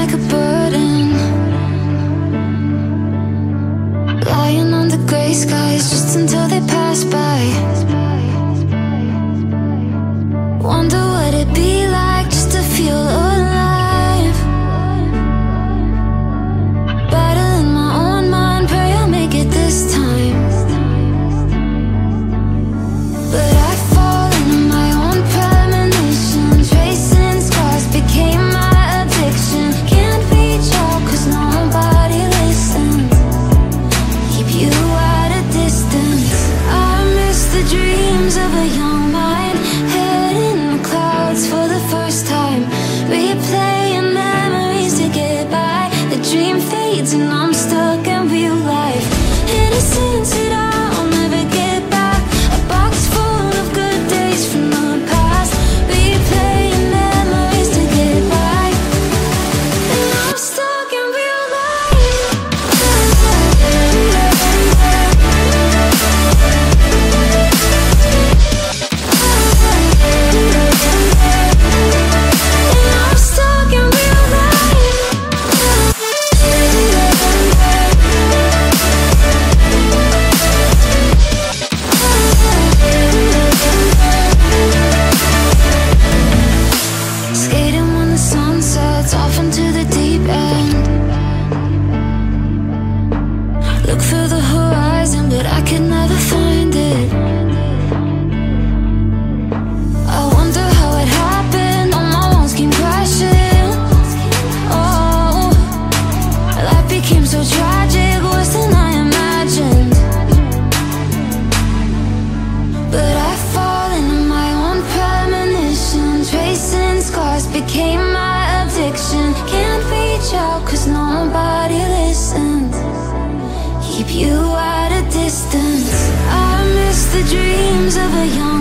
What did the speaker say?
like a burden, lying under gray skies just until they pass by. Wonder what it'd be like just to feel alive. Battling my own mind, pray I'll make it this time. But I fall into my own premonition. Tracing scars became my addiction. Can't reach out cause nobody listens. Keep you at a distance. I miss the dreams of a young mind, head in the clouds for the first time. Replaying memories to get by. The dream fades and I'm stuck in real life. Innocence that I'll never get back. A box full of good days from the past. Replaying memories to get by. And I'm stuck in real life. And I'm stuck in real life. Skating when the sun sets off into the deep end. Look through the horizon, but I could never find it. I wonder how it happened. All my walls came crashing. Oh, life became so tragic, worse than I imagined. But I fall into my own premonition. Tracing scars became my addiction. Can't reach out cause nobody listens. Keep you at a distance. I miss the dreams of a young